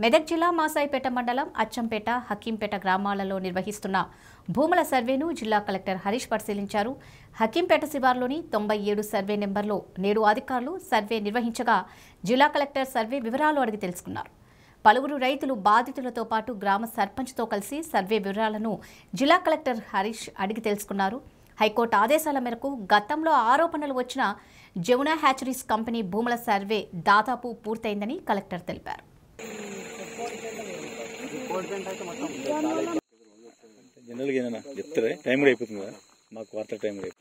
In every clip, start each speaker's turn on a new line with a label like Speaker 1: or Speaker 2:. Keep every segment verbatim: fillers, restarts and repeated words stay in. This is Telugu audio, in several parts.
Speaker 1: మెదక్ జిల్లా మాసాయిపేట మండలం అచ్చంపేట హకీంపేట గ్రామాలలో నిర్వహిస్తున్న భూముల సర్వేను జిల్లా కలెక్టర్ హరీష్ పరిశీలించారు. హకీంపేట శివార్లోని తొంభై ఏడు సర్వే నెంబర్లో నేడు అధికారులు సర్వే నిర్వహించగా జిల్లా కలెక్టర్ సర్వే వివరాలు అడిగి తెలుసుకున్నారు. పలువురు రైతులు బాధితులతో పాటు గ్రామ సర్పంచ్తో కలిసి సర్వే వివరాలను జిల్లా కలెక్టర్ హరీష్ అడిగి తెలుసుకున్నారు. హైకోర్టు ఆదేశాల మేరకు గతంలో ఆరోపణలు వచ్చిన జమునా హ్యాచరీస్ కంపెనీ భూముల సర్వే దాదాపు పూర్తయిందని కలెక్టర్ తెలిపారు.
Speaker 2: జనరల్గా ఏదైనా చెప్తారా? టైం కూడా అయిపోతుంది కదా, మాకు వార్త టైం కూడా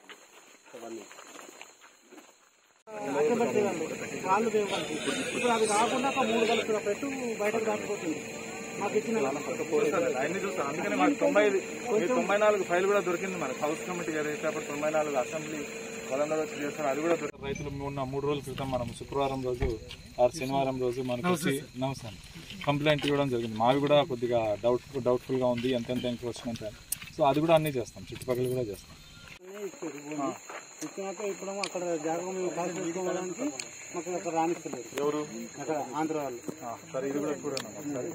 Speaker 3: ఇప్పుడు అది కాకుండా ఒక మూడు గంటల పెట్టు బయటకు రాకపోతుంది. మాకు ఇచ్చిన
Speaker 4: అన్ని చూస్తాం. అందుకని మాకు తొంభై తొంభై నాలుగు ఫైల్ కూడా దొరికింది. మనకు హౌస్ కమిటీ ఏదైతే అప్పుడు తొంభై నాలుగు అసెంబ్లీ పొలంలో వచ్చి చేస్తారు, అది కూడా దొరికింది. రైతులు ఉన్న మూడు రోజుల క్రితం మనం శుక్రవారం రోజు ఆరు శనివారం రోజు మనకు వచ్చి నమస్తే కంప్లైంట్ ఇవ్వడం జరిగింది. మావి కూడా కొద్దిగా డౌట్ డౌట్ఫుల్గా ఉంది, ఎంతెంత ఎంకి వచ్చినంత. సో అది కూడా అన్నీ చేస్తాం, చుట్టుపక్కల కూడా చేస్తాం.
Speaker 3: ఇచ్చినాక ఇప్పుడు అక్కడ జాగ్రత్త మేము కాల్ చేసుకోవడానికి మాకు అక్కడ రాణిస్తలేదు.
Speaker 4: ఎవరు?
Speaker 3: అక్కడ ఆంధ్ర వాళ్ళు.
Speaker 4: సరే, ఇది కూడా చూడండి.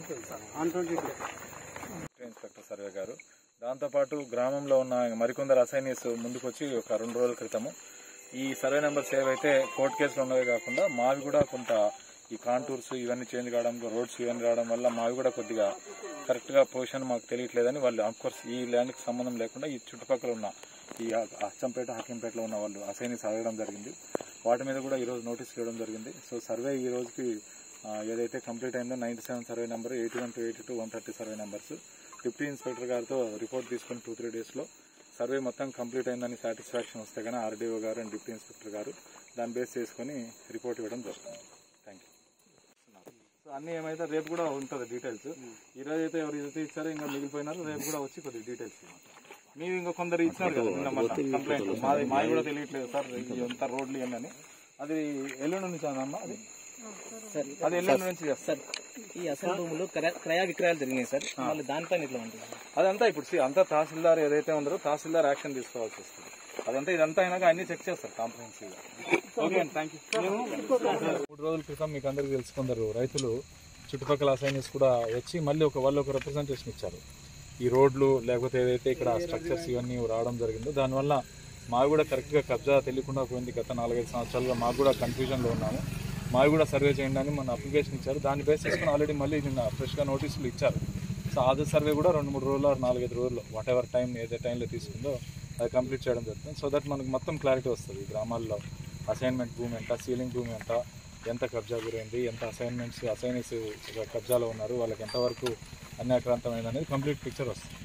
Speaker 4: ఇన్స్పెక్టర్ సర్వే గారు, దాంతోపాటు గ్రామంలో ఉన్న మరికొందరు అసైనీస్ ముందుకు వచ్చి ఒక రెండు రోజుల క్రితము ఈ సర్వే నెంబర్స్ ఏవైతే కోర్టు కేసులు ఉన్నవే కాకుండా మావి కూడా కొంత ఈ కాంటూర్స్ ఇవన్నీ చేంజ్ కావడం, రోడ్స్ ఇవన్నీ రావడం వల్ల మావి కూడా కొద్దిగా కరెక్ట్గా పొజిషన్ మాకు తెలియట్లేదని వాళ్ళు అఫ్కోర్స్ ఈ ల్యాండ్కి సంబంధం లేకుండా ఈ చుట్టుపక్కల ఉన్న ఈ అచ్చంపేట హకీంపేటలో ఉన్న వాళ్ళు అసైనీస్ అడగడం జరిగింది. వాటి మీద కూడా ఈరోజు నోటీస్ ఇవ్వడం జరిగింది. సో సర్వే ఈ రోజుకి ఏదైతే కంప్లీట్ అయిందో ninety seven survey number, eighty one to eighty two one thirty survey numbers deputy inspector గారితో రిపోర్ట్ తీసుకుని టూ త్రీ డేస్లో సర్వే మొత్తం కంప్లీట్ అయిందని సాటిస్ఫాక్షన్ వస్తే కానీ ఆర్డీఓ గారు అండ్ డిప్యూటీ ఇన్స్పెక్టర్ గారు దాన్ని బేస్ చేసుకుని రిపోర్ట్ ఇవ్వడం జరుగుతుంది. Thank you. సో అన్నీ ఏమైతే రేపు కూడా ఉంటుంది డీటెయిల్స్. ఈరోజు అయితే ఎవరు అయితే ఇచ్చారో ఇంకా మిగిలిపోయినారు, రేపు కూడా వచ్చి కొద్దిగా డీటెయిల్స్ మీరు ఇంకా కొందరు ఇచ్చినారు కదా కంప్లైంట్, మాది మాది కూడా తెలియట్లేదు సార్ ఎంత రోడ్లు ఏంటని. అది ఎల్లుండి నుంచి అదమ్మా, అది అది ఎల్లుండి నుంచి చేస్తారు.
Speaker 5: ఈ అసలు భూములు క్రయ విక్రయాలు జరిగినాయి సార్, మళ్ళీ దానిపైన ఇట్లా ఉంటుంది.
Speaker 4: అదంతా ఇప్పుడు అంతా తహసీల్దార్ ఏదైతే ఉందో తహసీల్దార్ యాక్షన్ తీసుకోవాల్సి వస్తుంది. అదంతా ఇదంతా అయినాక అన్ని చెక్ చేస్తారు కాంప్రహెన్సివ్ గా. ఓకే అండి, థ్యాంక్ యూ. మూడు రోజుల క్రితం మీకు అందరికి తెలుసుకుందరు రైతులు చుట్టుపక్కల అసైనీస్ కూడా వచ్చి మళ్ళీ ఒక వాళ్ళు ఒక రిప్రజెంటేషన్ ఇచ్చారు. ఈ రోడ్లు లేకపోతే ఏదైతే ఇక్కడ స్ట్రక్చర్స్ ఇవన్నీ రావడం జరిగిందో దానివల్ల మాకు కూడా కరెక్ట్గా కబ్జా తెలియకుండా పోయింది. గత నాలుగైదు సంవత్సరాలుగా మాకు కూడా కన్ఫ్యూజన్లో ఉన్నాము. మాకు కూడా సర్వే చేయండి అని మన అప్లికేషన్ ఇచ్చారు. దాన్ని బేస్ చేసుకుని ఆల్రెడీ మళ్ళీ నిన్న ఫ్రెష్గా నోటీసులు ఇచ్చారు. సో ఆధార్ సర్వే కూడా రెండు మూడు రోజులు నాలుగైదు రోజుల్లో వాట్ ఎవర్ టైం ఏదైతే టైంలో తీసుకుందో అది కంప్లీట్ చేయడం జరుగుతుంది. సో దట్ మనకు మొత్తం క్లారిటీ వస్తుంది. ఈ గ్రామాల్లో అసైన్మెంట్ భూమి ఎంత, సీలింగ్ భూమి ఎంత, ఎంత కబ్జా గురైంది, ఎంత అసైన్మెంట్స్ అసైనీస్ కబ్జాలో ఉన్నారు, వాళ్ళకి ఎంతవరకు అన్యాక్రాంతమైంది అనేది కంప్లీట్ పిక్చర్ వస్తుంది.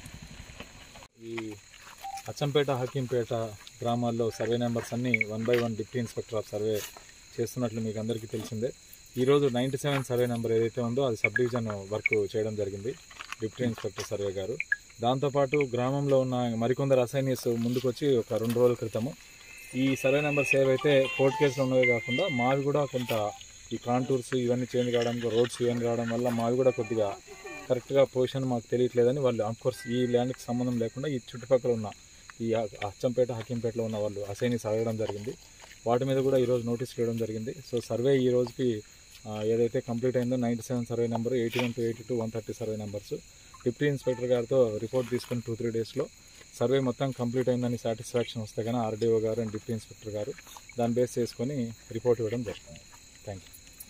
Speaker 4: ఈ అచ్చంపేట హకీంపేట గ్రామాల్లో సర్వే నెంబర్స్ అన్నీ one by one deputy inspector of survey చేస్తున్నట్లు మీకు అందరికీ తెలిసిందే. ఈరోజు నైంటీ సెవెన్ సర్వే నెంబర్ ఏదైతే ఉందో అది సబ్ డివిజన్ వర్క్ చేయడం జరిగింది డిప్యూటీ ఇన్స్పెక్టర్ సర్వే గారు. దాంతోపాటు గ్రామంలో ఉన్న మరికొందరు అసైనీస్ ముందుకు వచ్చి ఒక రెండు రోజుల క్రితము ఈ సర్వే నెంబర్స్ ఏవైతే కోర్టు కేసులు ఉన్నవే కాకుండా మావి కూడా కొంత ఈ కాంటూర్స్ ఇవన్నీ చేంజ్ కావడం, రోడ్స్ ఇవన్నీ రావడం వల్ల మావి కూడా కొద్దిగా కరెక్ట్గా పొజిషన్ మాకు తెలియట్లేదని వాళ్ళు అఫ్కోర్స్ ఈ ల్యాండ్కి సంబంధం లేకుండా ఈ చుట్టుపక్కల ఉన్న ఈ అచ్చంపేట హకీంపేటలో ఉన్న వాళ్ళు అసైనీస్ అడగడం జరిగింది. వాటి మీద కూడా ఈరోజు నోటీస్ ఇవ్వడం జరిగింది. సో సర్వే ఈ రోజుకి ఏదైతే కంప్లీట్ అయిందో ninety seven survey number, eighty one to eighty two one thirty survey numbers deputy inspector గారితో రిపోర్ట్ తీసుకుని టూ త్రీ డేస్లో సర్వే మొత్తం కంప్లీట్ అయిందని సాటిస్ఫాక్షన్ వస్తే కానీ ఆర్డీఓ గారు అండ్ డిప్యూటీ ఇన్స్పెక్టర్ గారు దాన్ని బేస్ చేసుకొని రిపోర్ట్ ఇవ్వడం జరుగుతుంది. Thank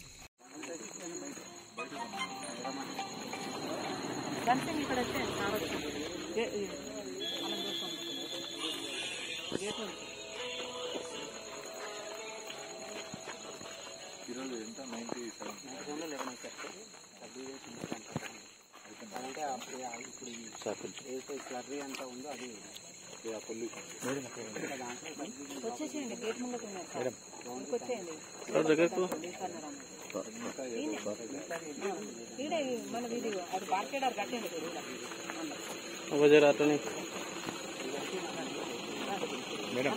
Speaker 4: you. ఈరోజు ఎంత నైన్టీ సెవెన్
Speaker 3: అంటే ఇప్పుడు ఏదైతే స్లర్రీ అంతా ఉందో అది
Speaker 1: వచ్చేసేయండి, గేట్ ముందుకు వచ్చేయండి. మన వీడియో అది బార్కేడారు కట్టండి
Speaker 2: మేడం.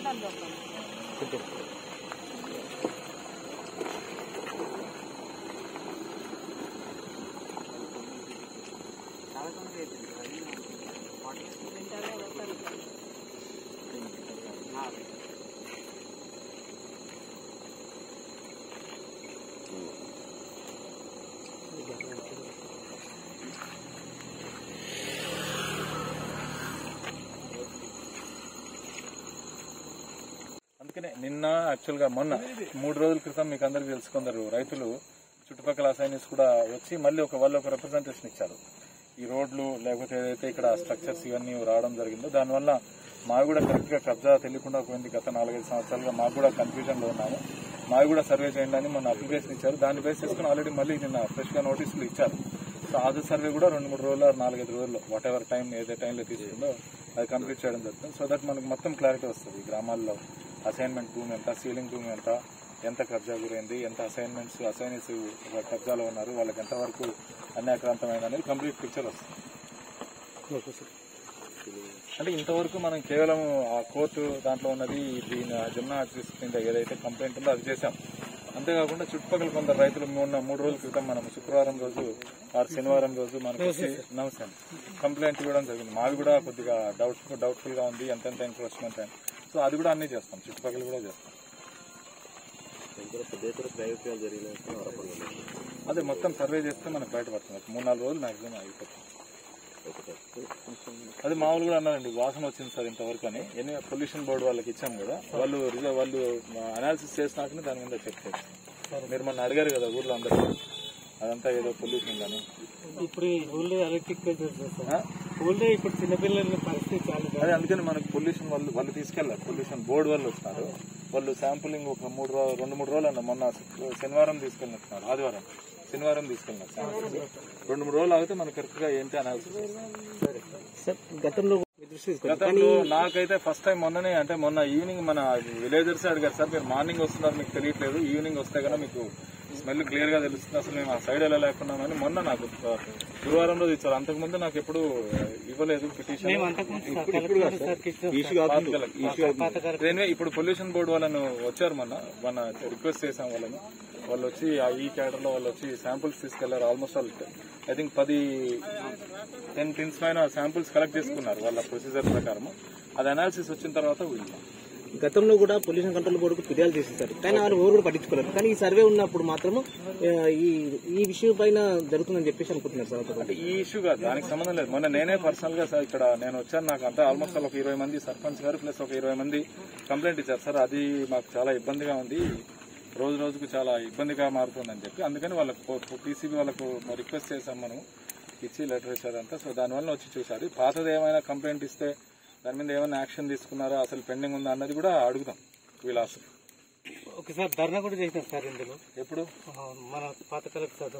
Speaker 4: నిన్ననే నిన్న యాక్చువల్ గా మొన్న మూడు రోజుల క్రితం మీకు అందరికి తెలుసుకుందరు రైతులు చుట్టుపక్కల అసైనిస్ కూడా వచ్చి మళ్ళీ ఒక వాళ్ళు ఒక రిప్రజెంటేషన్ ఇచ్చారు. ఈ రోడ్లు లేకపోతే ఏదైతే ఇక్కడ స్ట్రక్చర్స్ ఇవన్నీ రావడం జరిగిందో దానివల్ల మాకు కూడా కరెక్ట్ గా కబ్జా తెలియకుండా పోయింది. గత నాలుగైదు సంవత్సరాలుగా మాకు కూడా కన్ఫ్యూజన్ లో ఉన్నాము. మాకు కూడా సర్వే చేయండి అని మొన్న అప్లికేషన్ ఇచ్చారు. దాన్ని బేస్ చేసుకుని ఆల్రెడీ మళ్ళీ నిన్న ఫ్రెష్ గా నోటీసులు ఇచ్చారు. సో అది సర్వే కూడా రెండు మూడు రోజులు నాలుగైదు రోజుల్లో వాట్ ఎవర్ టైం ఏదైతే టైంలో తీసుకుందో అది కంప్లీట్ చేయడం జరుగుతుంది. సో దట్ మనకు మొత్తం క్లారిటీ వస్తుంది. ఈ గ్రామాల్లో అసైన్మెంట్ భూమి ఎంత, సీలింగ్ భూమి ఎంత, ఎంత కబ్జా గురైంది, ఎంత అసైన్మెంట్స్ అసైనీస్ కబ్జాలో ఉన్నారు, వాళ్ళకి ఎంతవరకు అన్యాక్రాంతమైంది అనేది కంప్లీట్ పిక్చర్ వస్తుంది. అంటే ఇంతవరకు మనం కేవలం ఆ కోర్టు దాంట్లో ఉన్నది దీని జిల్లా కింద ఏదైతే కంప్లైంట్ ఉందో అది చేశాం. అంతేకాకుండా చుట్టుపక్కల కొందరు రైతులు మొన్న మూడు రోజుల క్రితం మనం శుక్రవారం రోజు ఆరు శనివారం రోజు మనకు నమస్తే కంప్లైంట్ ఇవ్వడం జరిగింది. మాది కూడా కొద్దిగా డౌట్ డౌట్ఫుల్ గా ఉంది ఎంతెంత ఎన్క్రోచ్మెంట్ అని. సో అది కూడా అన్ని చేస్తాం, చుట్టుపక్కల కూడా చేస్తాం. అదే మొత్తం సర్వే చేస్తే మనకు బయటపడుతుంది. మూడు నాలుగు రోజులు మాక్సిమం అయిపోతుంది. అది మామూలు కూడా అన్నారండి, వాసన వచ్చింది సార్ ఇంతవరకు అని. ఎన్ని పొల్యూషన్ బోర్డు వాళ్ళకి ఇచ్చాం కదా, వాళ్ళు వాళ్ళు అనాలిసిస్ చేసినాకనే దాని మీద చెక్ చేస్తారు. మీరు మొన్న అడిగారు కదా ఊర్లో అందరూ, అదంతా ఏదో పొల్యూషన్ కానీ
Speaker 3: ఇప్పుడు ఊళ్ళో ఎలక్ట్రిక్ ఊళ్ళో ఇప్పుడు చిన్నపిల్లల పరిస్థితి చాలా.
Speaker 4: అదే అందుకని మనకు పొల్యూషన్ వాళ్ళు వాళ్ళు తీసుకెళ్లారు. పొల్యూషన్ బోర్డు వాళ్ళు వస్తున్నారు. వాళ్ళు శాంపులింగ్ ఒక మూడు రోజులు రెండు మూడు రోజులు అన్న మొన్న శనివారం తీసుకెళ్ళినట్టున్నారు, ఆదివారం శనివారం తీసుకెళ్ళినారు శాంపుల్స్. రెండు మూడు రోజులు ఆగితే మనకు కరెక్ట్ గా ఏంటి అనాలిసిస్.
Speaker 5: గతంలో
Speaker 4: గతంలో నాకైతే ఫస్ట్ టైం మొన్ననే అంటే మొన్న ఈవినింగ్ మన విలేజర్స్ అడిగారు, సార్ మీరు మార్నింగ్ వస్తున్నారు మీకు తెలియట్లేదు, ఈవినింగ్ వస్తే కదా మీకు స్మెల్ క్లియర్ గా తెలుస్తుంది, అసలు మేము ఆ సైడ్ ఎలా లేకున్నామని మొన్న నాకు గురువారం రోజు ఇచ్చారు. అంతకుముందు నాకు ఎప్పుడు ఇవ్వలేదు పిటిషన్. ఇప్పుడు పొల్యూషన్ బోర్డు వాళ్ళను వచ్చారు మొన్న మొన్న రిక్వెస్ట్ చేశాం వాళ్ళని. వాళ్ళు వచ్చి ఆ ఈ క్యాడర్ లో వాళ్ళు వచ్చి శాంపుల్స్ తీసుకెళ్లారు. ఆల్మోస్ట్ ఆల్ ఐ థింక్ పది టెన్ టిన్స్ పైన శాంపుల్స్ కలెక్ట్ చేసుకున్నారు వాళ్ళ ప్రొసీజర్ ప్రకారం. అది అనాలిసిస్ వచ్చిన తర్వాత వీళ్ళు
Speaker 5: గతంలో కూడా పొల్యూషన్ కంట్రోల్ బోర్డుకు ఫిర్యాదు చేసేసారు, కానీ వాళ్ళు ఎవరు కూడా పట్టించుకోలేదు. కానీ ఈ సర్వే ఉన్నప్పుడు మాత్రము ఈ ఈ విషయం పైన జరుగుతుందని చెప్పేసి అనుకుంటున్నారు సార్.
Speaker 4: అంటే ఈ ఇష్యూ కాదు, దానికి సంబంధం లేదు. మొన్న నేనే పర్సనల్ గా సార్ ఇక్కడ నేను వచ్చాను, నాకు అంతా ఆల్మోస్ట్ ఒక ఇరవై మంది సర్పంచ్ గారు ప్లస్ ఒక ఇరవై మంది కంప్లైంట్ ఇచ్చారు. సార్ అది మాకు చాలా ఇబ్బందిగా ఉంది, రోజు రోజుకు చాలా ఇబ్బందిగా మారుతుందని చెప్పి, అందుకని వాళ్ళకు టీసీబీ వాళ్ళకు రిక్వెస్ట్ చేశాం, మనం ఇచ్చి లెటర్ ఇచ్చారంతా. సో దానివల్ల వచ్చి చూసారు. పాతది ఏమైనా కంప్లైంట్ ఇస్తే దాని మీద ఏమైనా యాక్షన్ తీసుకున్నారా, అసలు పెండింగ్ ఉందా అన్నది కూడా అడుగుదాం వీళ్ళ.
Speaker 3: ఒకసారి ధర్నా కూడా చేసినారు సార్ ఇందులో.
Speaker 4: ఎప్పుడు
Speaker 3: మన పాత కలెక్టర్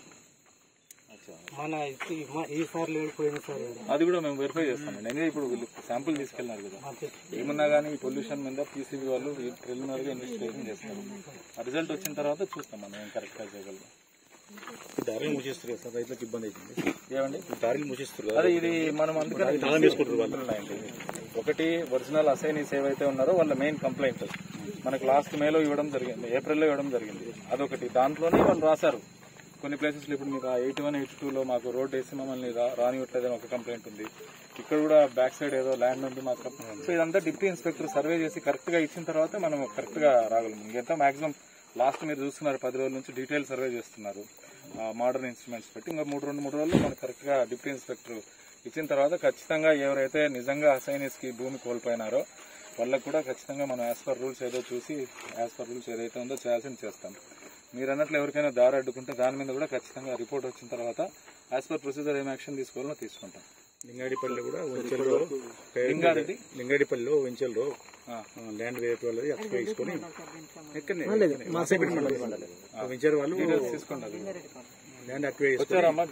Speaker 3: మన ఈసారి లేకపోయింది సార్,
Speaker 4: అది కూడా మేము వెరిఫై చేస్తాం. నేను ఇప్పుడు వీళ్ళు శాంపుల్ తీసుకెళ్లినారు కదా, ఏమన్నా కానీ ఈ పొల్యూషన్ మీద పీసీబీ వాళ్ళు ప్రిలిమినరీ గా ఇన్వెస్టిగేషన్ చేస్తారు. ఆ రిజల్ట్ వచ్చిన తర్వాత చూస్తాం మనం ఏం కరెక్ట్ గా చేయగలం.
Speaker 2: దారిని మూసేస్తారు సార్, రైతులకు ఇబ్బంది అవుతుంది.
Speaker 4: ఏమండి
Speaker 2: దారిని మూసేస్తారు.
Speaker 4: అదే ఇది మనం అందుకని ఒకటి ఒరిజినల్ అసైనీస్ ఏవైతే ఉన్నారో వాళ్ళ మెయిన్ కంప్లైంట్ మనకు లాస్ట్ మేలో ఇవ్వడం జరిగింది, ఏప్రిల్లో ఇవ్వడం జరిగింది. అదొకటి. దాంట్లోనే వాళ్ళు రాశారు కొన్ని ప్లేసెస్ లో. ఇప్పుడు మీకు ఎయిటీ వన్ ఎయిటీ టూ లో మాకు రోడ్ వేసి మమ్మల్ని రానివ్వట్లేదని ఒక కంప్లైంట్ ఉంది. ఇక్కడ కూడా బ్యాక్ సైడ్ ఏదో ల్యాండ్ ఉంది మాత్రం. సో ఇదంతా డిప్యూటీ ఇన్స్పెక్టర్ సర్వే చేసి కరెక్ట్ గా ఇచ్చిన తర్వాత మనం కరెక్ట్ గా రాగలం. ఇంకెంత మాక్సిమం లాస్ట్ మీరు చూస్తున్నారు పది రోజుల నుంచి డీటెయిల్ సర్వే చేస్తున్నారు మోడర్న్ ఇన్స్ట్రుమెంట్స్ పెట్టి. ఇంకా మూడు రెండు మూడు రోజుల్లో మనకు కరెక్ట్ గా డిప్యూటీ ఇన్స్పెక్టర్ ఇచ్చిన తర్వాత ఖచ్చితంగా ఎవరైతే నిజంగా అసైనీస్ కి భూమి కోల్పోయినారో వాళ్ళకు కూడా ఖచ్చితంగా మనం యాజ్ పర్ రూల్స్ ఏదో చూసి యాజ్ పర్ రూల్స్ ఏదైతే ఉందో చేయాల్సింది చేస్తాం. మీరు అన్నట్లు ఎవరికైనా దారి అడ్డుకుంటే దాని మీద కూడా ఖచ్చితంగా రిపోర్ట్ వచ్చిన తర్వాత యాజ్ పర్ ప్రొసీజర్ ఏం యాక్షన్ తీసుకోవాలో తీసుకుంటాం.
Speaker 2: లింగాడిపల్లిలో కూడా వెంచల్లో
Speaker 4: లింగారెడ్డి
Speaker 2: లింగాడిపల్లిలో వెంచల్లో ల్యాండ్ వేరే వాళ్ళది అక్కడ తీసుకొని వెంచర్ వాళ్ళు
Speaker 4: తీసుకుంటారు.
Speaker 2: ల్యాండ్ అక్వైర్
Speaker 4: వచ్చారమ్మా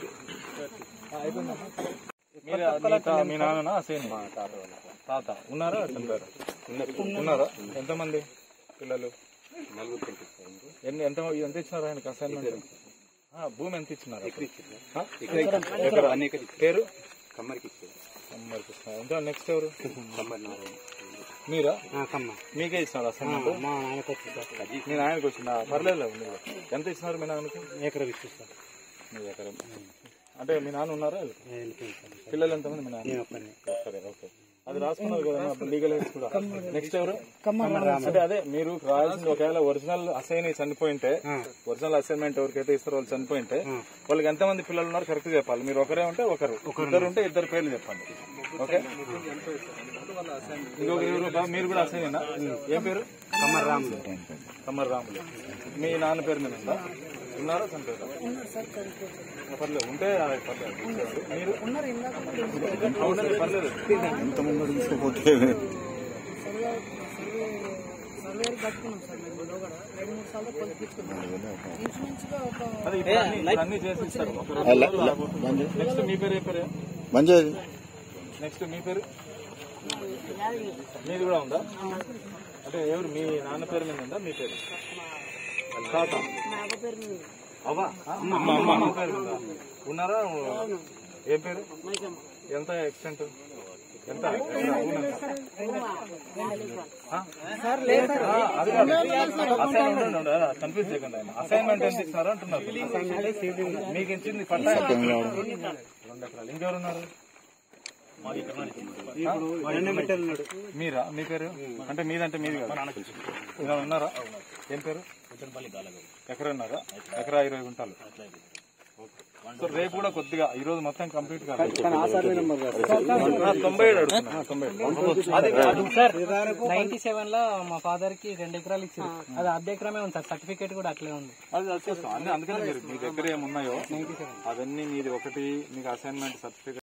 Speaker 4: మీ నాన్న తాత ఉన్నారా ఉన్నారా? ఎంతమంది పిల్లలు? ఎన్ని ఎంత ఎంత ఇచ్చినారు ఆయనకి అసైన్మెంట్? భూమి ఎంత ఇచ్చినారు? పేరు కమ్మరికి ఎంత? నెక్స్ట్ ఎవరు? మీరా? మీకే ఇచ్చినారు అసైన్మెంట్? మీ నాయనకి వచ్చిందా? పర్లేదు. ఎంత ఇచ్చినారు మీ నాన్నకి?
Speaker 3: ఎకరం ఇచ్చిస్తారు.
Speaker 4: మీ ఎకరం అంటే మీ నాన్న ఉన్నారా? పిల్లలు ఎంతమంది మీ నాన్న? ఓకే, అది రాసుకున్నారు కదా లీగల్ హెడ్స్ కూడా. నెక్స్ట్ ఎవరు? అంటే అదే మీరు రాయాల్సింది. ఒకవేళ ఒరిజినల్ అసైన్ చనిపోయింటే, ఒరిజినల్ అసైన్మెంట్ ఎవరికైతే ఇస్తారో వాళ్ళు చనిపోయింటే వాళ్ళకి ఎంతమంది పిల్లలు ఉన్నారు కరెక్ట్ చెప్పాలి. మీరు ఒకరే ఉంటే ఒకరు, ఇద్దరు ఉంటే ఇద్దరు పేర్లు చెప్పండి. ఓకే. ఇంకొక ఎవరు బా- మీరు కూడా అసైన్ అయినా ఏం పేరు కమ్మర్ రాములు కమ్మర్ రాములు మీ నాన్న పేరు మీద ఉందా ఉన్నారా చనిపోయారా పర్లేదు ఉంటే పర్లేదు మీరు అవునండి పర్లేదు
Speaker 2: ఎంతమంది తీసుకోపోతే
Speaker 4: అదే ఇప్పుడు అన్ని- ఇప్పుడు అన్ని చేసి ఇస్తారు నెక్స్ట్ మీ పేరు ఏ పేరు
Speaker 2: మంచిది
Speaker 4: నెక్స్ట్ మీ పేరు మీది కూడా ఉందా అంటే ఎవరు మీ నాన్న పేరు మీద ఉందా మీ పేరు తాత అవ్వా అమ్మ అమ్మ అమ్మ పేరు ఉందా ఉన్నారా ఏం పేరు ఎంత ఎక్స్టెంట్ ఎంత కన్ఫ్యూజ్ చేయకండి ఆయన అసైన్మెంట్ ఎంత ఇస్తున్నారు అంటున్నారు మీకు ఇచ్చింది పట్టా రెండు ఎకరాలు ఇంకెవరు ఉన్నారు మీరా మీ పేరు అంటే మీదంటే మీది కదా ఇలా ఉన్నారా ఏం పేరు ఎకరా ఉన్నారా ఎకరా ఇరవై గుంటలు సో రేపు కూడా కొద్దిగా ఈ రోజు మొత్తం కంప్లీట్ కాదు తొంభై ఏడు అడుగుతున్నా తొంభై ఏడు
Speaker 3: సార్ నైన్టీ సెవెన్ లో మా ఫాదర్ కి రెండు ఎకరాలు ఇచ్చారు అది అర్ధ ఎకరమే ఉంది సార్ సర్టిఫికేట్ కూడా అట్లే ఉంది
Speaker 4: అది వచ్చేస్తాం అన్ని అందుకనే మీరు మీ దగ్గర ఏమున్నాయో అవన్నీ మీది ఒకటి మీకు అసైన్మెంట్ సర్టిఫికేట్